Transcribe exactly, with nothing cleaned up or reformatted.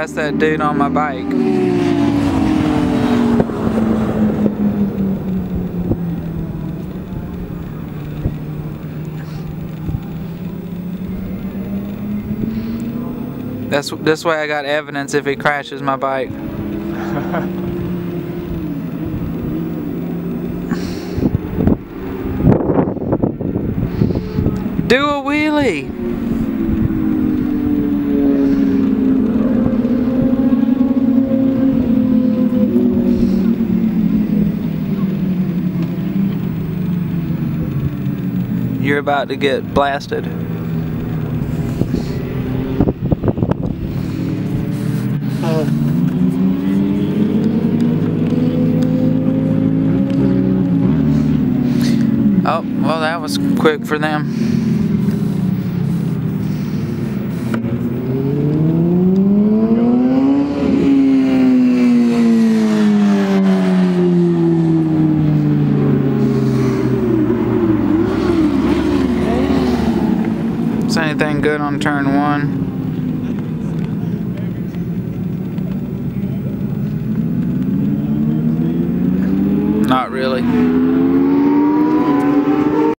past that dude on my bike. That's this way I got evidence if he crashes my bike. Do a wheelie. You're about to get blasted. Oh, well, that was quick for them. Is anything good on turn one? Not really.